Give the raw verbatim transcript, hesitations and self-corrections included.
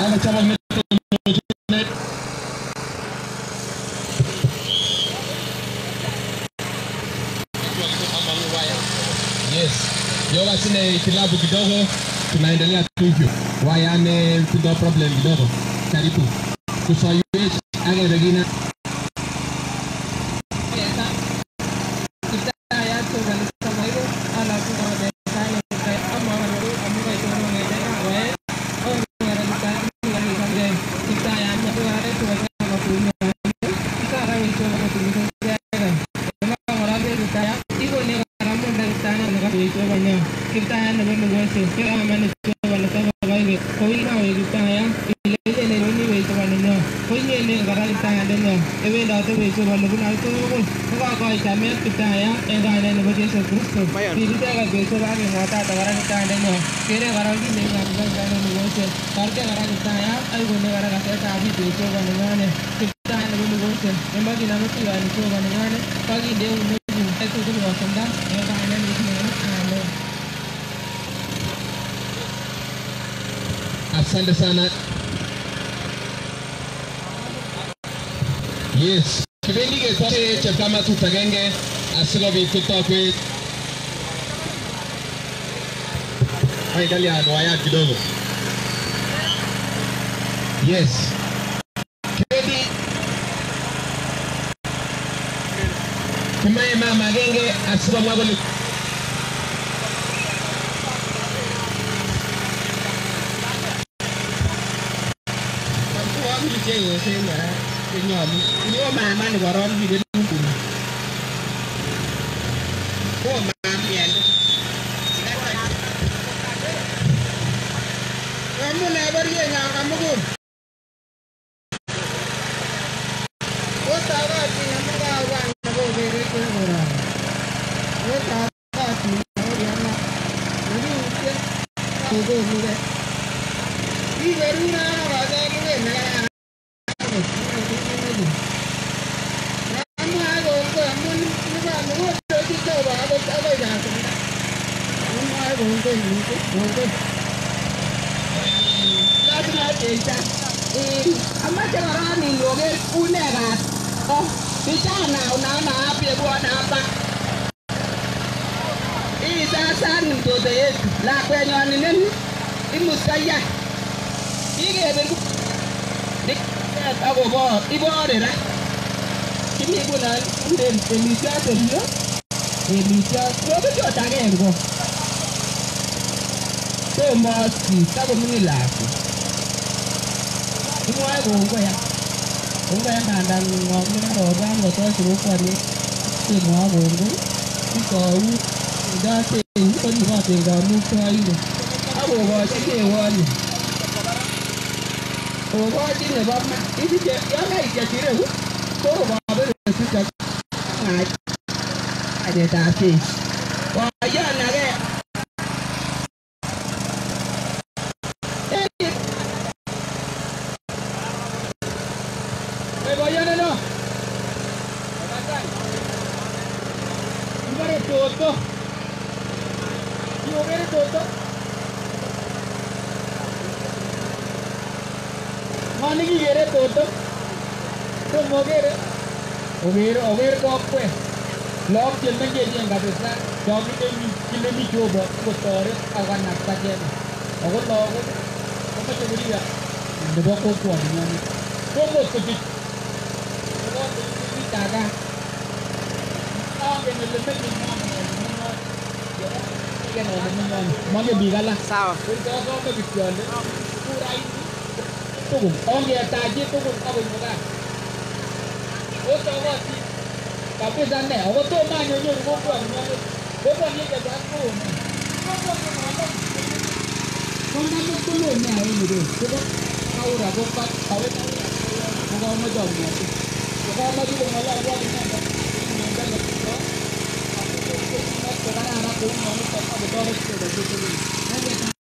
Ako chama meto Linet. Yes. Yo basi ni kilabu kidogo tunaendelea tu hivyo. Wayane tuna problem kidogo. Karibu. Kusaidia aga regina. Kita yang lebih menguasai, kita aman itu pada sama baik. Kau ini kau kita yang ini ini ini begitu banyak. Kau ini ini kerana kita ada nya. Even dah tu begitu banyak pun aku pun. Kau kau kami kita yang enggak ada yang begitu Kristus. Jadi kita kan begitu lagi mata kerana kita ada nya. Kira kerana ini yang kita ada menguasai. Kalau kerana kita yang, aku guna kerana kita ada begitu banyak. Kita yang lebih menguasai. Memang kita mesti ada begitu banyak. Pagi dia umur itu tu luasan dah. Yang ada begitu banyak. Asante sana. Yes. Kipindi kitote chepchabas tutagenge asilo bikuto kwe. Hai dalia waya kidogo. Yes. Kipindi Kimae mama genge asilo mwagoli. Saya saya nggak kenyang. Ini mama nih koron di dalam pun. Oh mama ya. Kamu lebar ya nggak kamu pun. Oh tahu sih kamu kawan kamu beri ke orang. Oh tahu sih kamu dia nak. Jadi usia kamu ni deh. Ini baru nak ada ni deh. Ama jangan ni loge unerat. Oh, bicara now now now biar buat apa? Ini dasar itu deh. Lakukan yang ini, ini mustahil. Ini betul. Dik, aku buat, ibu ada lah. Ini ibu nak, ini Indonesia tu dia. Indonesia, kau betul tak kan kau? Kau mesti, tak kau menilai. Ini apa kau ya? Kau yang kandang ngok ni ada orang kau tu suruh kau ni, si ngok kau ni, si kau dah sih, kau ni kau tinggal muka ini. Aku kau sini kau ni. Oh, kau sini bapak, ini je, yang lain je kira tu. Kau bapak betul sudah ngai, ada tapi, wah ya nak ke? Eh, bayar mana? Ini ada toto, ini ada toto. Mana ni ada toto? Tu mau ada? Over over kau apa? Log jalan je yang kat sana. Jogi ni kilo ni coba, kau tarik awan nak saja. Aku log, kau macam ni ya. Dua kau tuan ni. Kau mau pergi? Kau pergi jaga. Ah, kena lepas ni mana? Kena mana? Mana bigalah. Sawa. Kau kau pergi jalan. Kurai. Tunggu. Orang dia taji tunggu kau bermuda. Oh tahu sih. Tapi sana, awak tu mana nyonya bukan, bukan ni kerja aku. Kau ni mana? Kau nama tu lu ni ini tu. Kau dah bukan, kau tahu. Kau macam ni. Kau macam tu malah awak ni ada. Ini ada lepas. Aku tu sekarang aku ni mana tak ada betul betul.